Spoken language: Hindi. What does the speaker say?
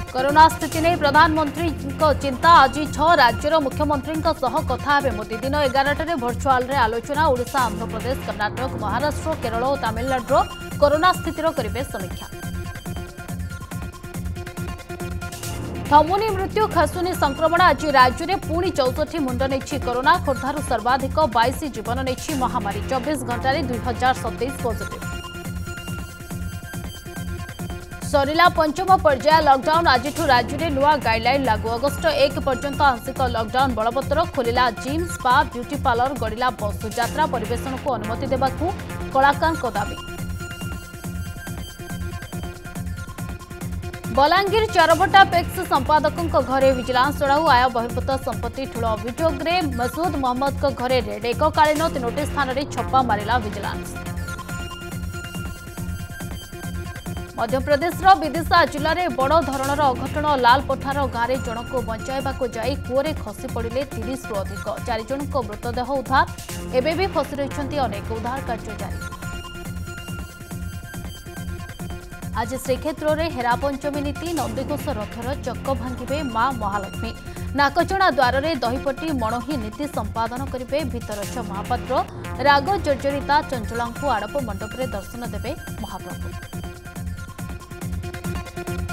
कोरोना स्थिति नहीं प्रधानमंत्री चिंता आज 6 राज्यर मुख्यमंत्री कथा हे मोदी दिन 11 भर्चुआल रे आलोचना ओडिशा आंध्र प्रदेश कर्नाटक महाराष्ट्र केरल और तमिलनाडु कोरोना स्थितिर करेंगे समीक्षा। थमुनी मृत्यु खसुनी संक्रमण आज राज्य में पुणी 64 मुंड नहीं कोरोना खोर्धारू सर्वाधिक 22 जीवन नहीं महामारी 24 घंटे 2027 पॉजिटिव। सरिला पंचम पर्याय लॉकडाउन आज राज्य में नुआ गाइडलाइन लागू अगस्ट 1 पर्यंत आंशिक लॉकडाउन बलवत्तर खोलिला जिम स्पा ब्यूटी पार्लर गड़िला बस यात्रा परिवेशन को अनुमति देवाकू कलाकार दाबी। बलांगीर चारबटा पेक्स संपादकों घरे विजिलेंस चढ़ाऊ आय बहिर्भूत संपत्ति ठूल अभियोग मसूद मोहम्मद घरे रेड एककालीन 3टी स्थान में छप्पा मारिला विजिलेंस। मध्यप्रदेश विदिशा जिले में बड़ धरणर अघटन लालपठार गांव में जनक बंचाइबा जाई कूअरे खसी पड़े 30 रु अधिक 4 जन मृतदेह उद्धार एवं भी फसी रही अनेक उद्धार कार्य जारी। आज श्रीक्षेत्र में हेरा पंचमी नीति नंदीघोष रथर चक भांगे मां महालक्ष्मी नाकचणा द्वार में दहीपटी मणही नीति संपादन करेंगे भीतरछ महापात्र राग जर्जरिता चंचला आड़प मंडप में दर्शन देवे महाप्रभु।